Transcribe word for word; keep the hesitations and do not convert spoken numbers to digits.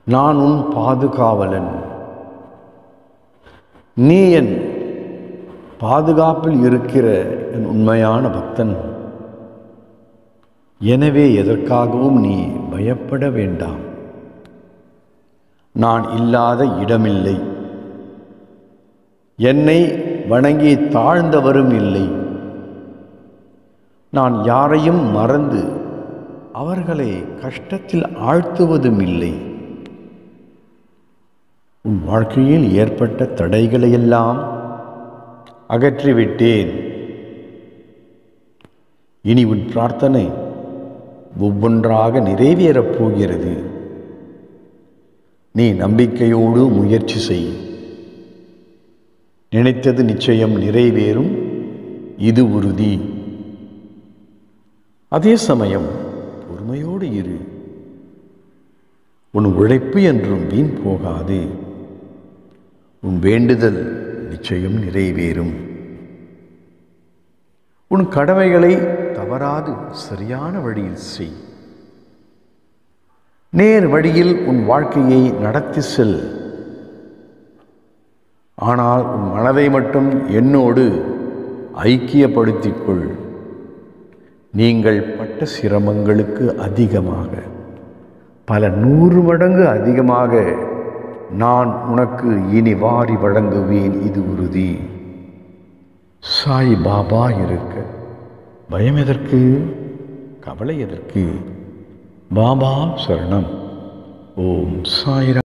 நான் உன் பாதுகாவலன். நீ என் பாதுகாப்பில் இருக்கிற என் உண்மையான பக்தன். எனவே எதற்காகவும் நீ பயப்பட வேண்டாம். நான் இல்லாத இடமில்லை. என்னை வணங்கி தாழ்ந்தவரும் இல்லை. நான் யாரையும் மறந்து அவர்களை கஷ்டத்தில் ஆழ்த்துவதும் இல்லை. உன் வாழ்க்கையில் ஏற்பட்ட தடைகளையெல்லாம் அகற்றிவிட்டேன். இனி உன் பிரார்த்தனை ஒவ்வொன்றாக நிறைவேறப் போகிறது. நீ நம்பிக்கையோடு முயற்சி செய். நினைத்தது நிச்சயம் நிறைவேறும், இது உறுதி. அதே சமயம் பொறுமையோடு இரு. உன் உழைப்பு என்றும் வீண் போகாது. உன் வேண்டுதல் நிச்சயம் நிறைவேறும். உன் கடமைகளை தவறாது சரியான வழியில் செய். நேர் வழியில் உன் வாழ்க்கையை நடத்தி செல். ஆனால் உன் மனதை மட்டும் என்னோடு ஐக்கியப்படுத்திக் கொள். நீங்கள் பட்ட சிரமங்களுக்கு அதிகமாக, பல நூறு மடங்கு அதிகமாக நான் உனக்கு இனி வாரி வழங்குவேன், இது உறுதி. சாய் பாபா இருக்க பயம் எதற்கு? கவலை எதற்கு? பாபா சரணம். ஓம் சாய்ராம்.